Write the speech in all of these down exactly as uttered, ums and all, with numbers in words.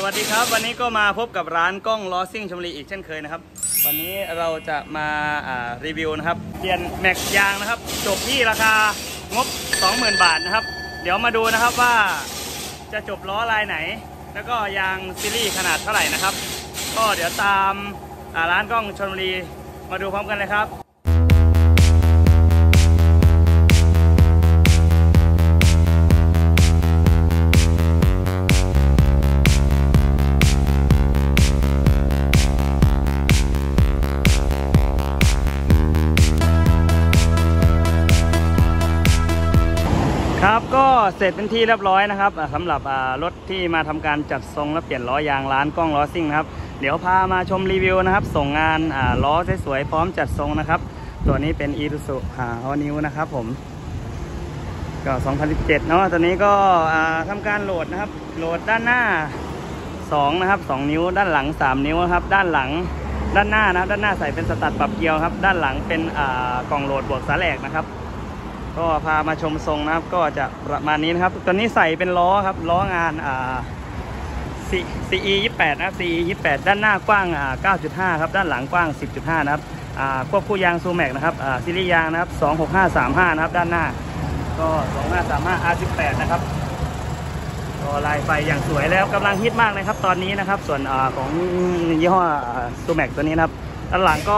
วัสดีครับวันนี้ก็มาพบกับร้านกล้องล้อซิ่งชลบุรีอีกเช่นเคยนะครับวันนี้เราจะมารีวิวนะครับเปลี่ยนแม็กยางนะครับจบที่ราคางบ สองหมื่น บาทนะครับเดี๋ยวมาดูนะครับว่าจะจบล้อลายไหนแล้วก็ยางซีรีส์ขนาดเท่าไหร่นะครับก็เดี๋ยวตามร้านกล้องชลบุรีมาดูพร้อมกันเลยครับครับก็เสร็จเป็นที่เรียบร้อยนะครับสำหรับรถที่มาทำการจัดทรงและเปลี่ยนล้อยางร้านกล้องล้อซิ่งนะครับเดี๋ยวพามาชมรีวิวนะครับส่งงานล้อสวยๆพร้อมจัดทรงนะครับตัวนี้เป็น Isuzu ฮอนิวนะครับผมก็สองพันสิบเจ็ดเนาะตัวนี้ก็ทำการโหลดนะครับโหลดด้านหน้าสองนะครับสองนิ้วด้านหลังสามนิ้วครับด้านหลังด้านหน้านะครับด้านหน้าใส่เป็นสตัดปรับเกียร์ครับด้านหลังเป็นกล่องโหลดบวกสาแหลกนะครับก็พามาชมทรงนะครับก็จะประมาณนี้นะครับตัวนี้ใส่เป็นล้อครับล้องานอ่า ซี อี ยี่สิบแปด นะครับ ซี อี ยี่สิบแปด ด้านหน้ากว้างอ่า เก้าจุดห้า ครับด้านหลังกว้าง สิบจุดห้า นะครับอ่าควบคู่ยางซูแม็กนะครับอ่าซีรีส์ยางนะครับสองหกห้าสามห้านะครับด้านหน้าก็สองห้าสามห้า อาร์ สิบแปด นะครับก็ลายไฟอย่างสวยแล้วกำลังฮิตมากเลยครับตอนนี้นะครับส่วนอ่าของยี่ห้อซูแม็กตัวนี้นะครับด้านหลังก็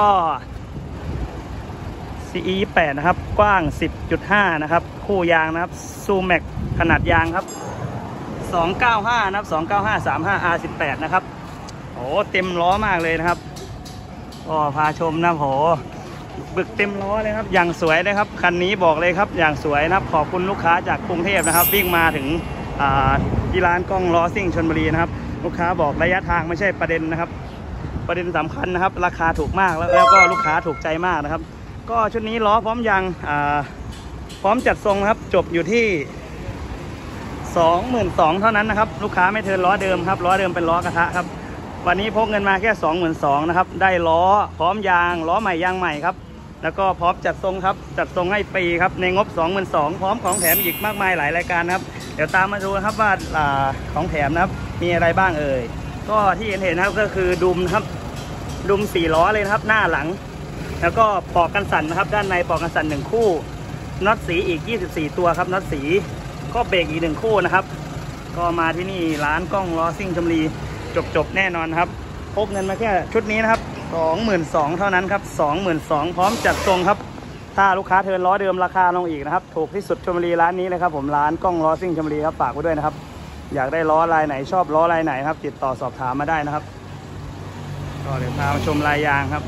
ซี อี ยี่สิบแปด นะครับกว้าง สิบจุดห้า นะครับคู่ยางนะครับซูแม็กขนาดยางครับสองเก้าห้านะครับสองเก้าห้า สามห้า อาร์ สิบแปด นะครับโอ้เต็มล้อมากเลยนะครับก็พาชมนะโหบึกเต็มล้อเลยครับอย่างสวยนะครับคันนี้บอกเลยครับอย่างสวยนะครับขอบคุณลูกค้าจากกรุงเทพนะครับวิ่งมาถึงที่ร้านกล้องล้อซิ่งชลบุรีนะครับลูกค้าบอกระยะทางไม่ใช่ประเด็นนะครับประเด็นสำคัญนะครับราคาถูกมากแล้วแล้วก็ลูกค้าถูกใจมากนะครับก็ชุดนี้ล้อพร้อมยางพร้อมจัดทรงครับจบอยู่ที่ สองหมื่นสองพัน เท่านั้นนะครับลูกค้าไม่เทิร์นล้อเดิมครับล้อเดิมเป็นล้อกระทะครับวันนี้พกเงินมาแค่ สองหมื่นสองพัน นะครับได้ล้อพร้อมยางล้อใหม่ยางใหม่ครับแล้วก็พร้อมจัดทรงครับจัดทรงให้ฟรีครับในงบ สองหมื่นสองพัน พร้อมของแถมอีกมากมายหลายรายการครับเดี๋ยวตามมาดูครับว่าของแถมนะครับมีอะไรบ้างเอ่ยก็ที่เห็นเห็นนะครับก็คือดุมครับดุมสี่ล้อเลยนะครับหน้าหลังแล้วก็ปอกกันสั่นนะครับด้านในปอกกันสั่นหนึ่งคู่น็อตสีอีกยี่สิบสี่ตัวครับน็อตสีก็เบรกอีกหนึ่งคู่นะครับก็มาที่นี่ร้านกล้องล้อซิ่งชลบุรีจบๆแน่นอนครับพกเงินมาแค่ชุดนี้นะครับ สองหมื่นสองพัน เท่านั้นครับ สองหมื่นสองพัน พร้อมจัดทรงครับถ้าลูกค้าเทิร์นล้อเดิมราคาลงอีกนะครับถูกที่สุดชลบุรีร้านนี้เลยครับผมร้านกล้องล้อซิ่งชลบุรีครับฝากไว้ด้วยนะครับอยากได้ล้อลายไหนชอบล้อลายไหนครับติดต่อสอบถามมาได้นะครับก็เดี๋ยวพามาชมลายยางครับ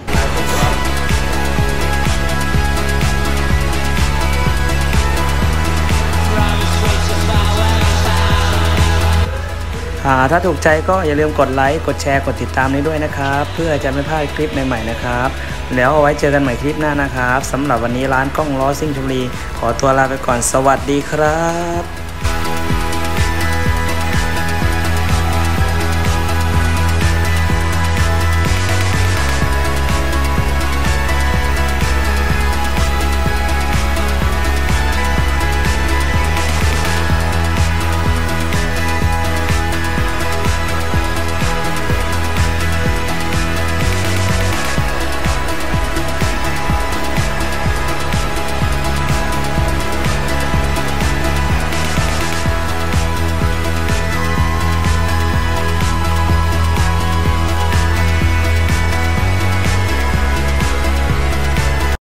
ถ้าถูกใจก็อย่าลืมกดไลค์กดแชร์กดติดตามนี้ด้วยนะครับเพื่อจะไม่พลาดคลิปใหม่ๆนะครับแล้วเอาไว้เจอกันใหม่คลิปหน้านะครับสำหรับวันนี้ร้านกล้องล้อซิ่งชลบุรีขอตัวลาไปก่อนสวัสดีครับ